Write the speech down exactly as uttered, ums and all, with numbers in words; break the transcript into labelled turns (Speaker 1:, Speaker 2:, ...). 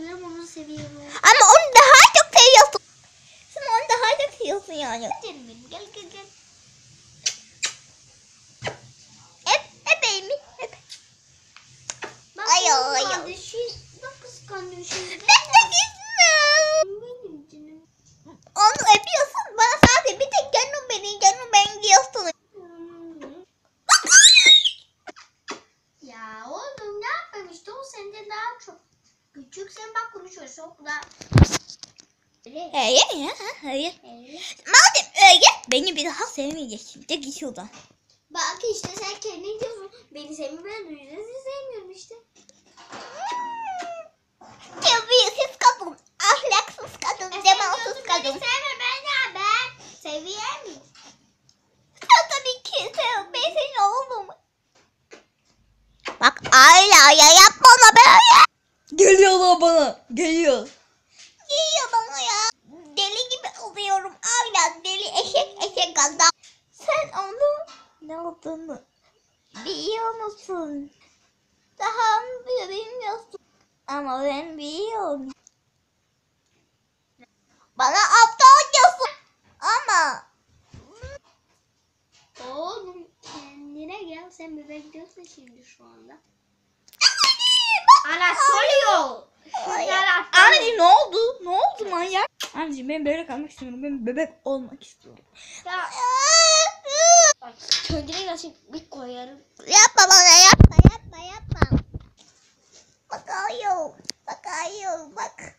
Speaker 1: seviyorum, onu seviyorum.
Speaker 2: Ama onu daha çok seviyorsun. Sen onu daha çok seviyorsun yani.
Speaker 1: Canım benim, gel gel gel.
Speaker 2: Hep, hep elimi, hep.
Speaker 1: Bak
Speaker 2: Ay,
Speaker 1: oğlum
Speaker 2: ay, ay.
Speaker 1: kardeşim. Bak kıskanıyor şimdi.
Speaker 2: Ben de gitmem.
Speaker 1: Benim canım.
Speaker 2: Onu öpüyorsun. Bana sadece bir tek canım benim, canım ben diyorsun.
Speaker 1: Ya oğlum ne yapayım işte, o senden daha çok küçük, sen bak konuşuyorsun o kadar.
Speaker 2: Hayır ya, hayır.
Speaker 1: Evet.
Speaker 2: Madem öyle beni bir daha sevmeyeceksin. De git şuradan.
Speaker 1: Bak işte sen kendin diyorsun. Beni sevmiyor, ben de sizi sevmiyorum işte.
Speaker 2: Terbiyesiz kadın, ahlaksız kadın,
Speaker 1: E, sen
Speaker 2: cemansız
Speaker 1: diyorsun
Speaker 2: kadın.
Speaker 1: beni sevme, ben ya ben. Seviyor muyum?
Speaker 2: Sen tabii ki sev, ben senin oğlum. Bak Ayla ya, yapma ona böyle. Geliyorlar bana, geliyor. Geliyor bana ya. Deli gibi oluyorum Ayla, deli eşek eşek adam. Sen onu ne olduğunu biliyor musun? Daha bile bilmiyorsun. Ama ben biliyorum. Bana aptal diyorsun. Ama
Speaker 1: Oğlum kendine gel, sen bebek diyorsun şimdi şu anda. Anatoli.
Speaker 2: Anneciğim ne oldu? Ne oldu manyak? Anneciğim ben böyle kalmak istiyorum. Ben bebek olmak istiyorum.
Speaker 1: Ya bak kendine gel, şimdi bir koyarım.
Speaker 2: Yapma bana, yapma yapma yapma. Bakıyorum. Bakıyorum bak.